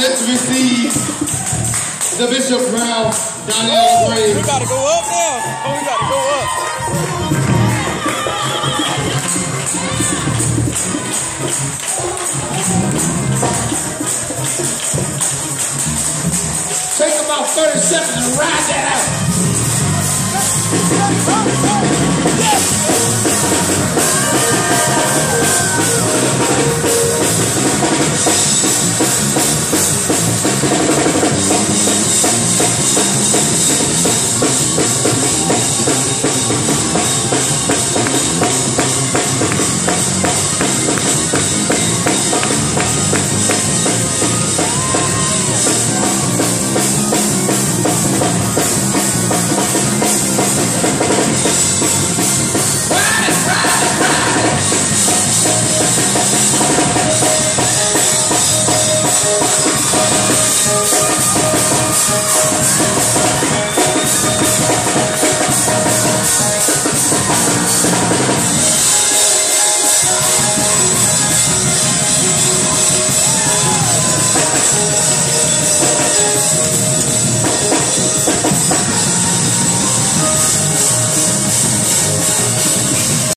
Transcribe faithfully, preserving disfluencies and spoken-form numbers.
let's receive the Bishop Brown Donnell Grave. We gotta go up now. Oh, we gotta go up. Take about thirty seconds and ride that out.